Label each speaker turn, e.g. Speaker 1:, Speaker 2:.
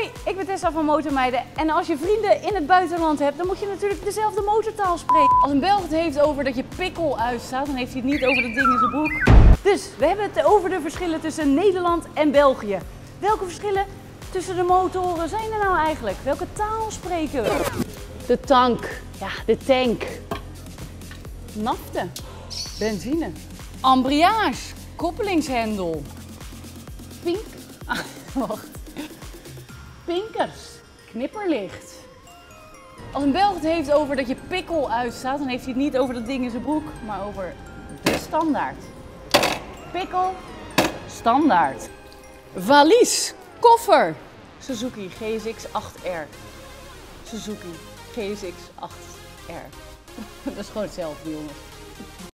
Speaker 1: Hoi, ik ben Tessa van Motormeiden en als je vrienden in het buitenland hebt, dan moet je natuurlijk dezelfde motortaal spreken. Als een Belg het heeft over dat je pikkel uitstaat, dan heeft hij het niet over dat ding in zijn broek. Dus we hebben het over de verschillen tussen Nederland en België. Welke verschillen tussen de motoren zijn er nou eigenlijk? Welke taal spreken we? De tank, ja, de tank. Nafte, benzine. Embrayage, koppelingshendel. Wacht. Pinkers, knipperlicht. Als een Belg het heeft over dat je pikkel uitstaat, dan heeft hij het niet over dat ding in zijn broek, maar over de standaard. Pikkel, standaard. Valies, koffer. Suzuki GSX-8R. Suzuki GSX-8R. Dat is gewoon hetzelfde, jongens.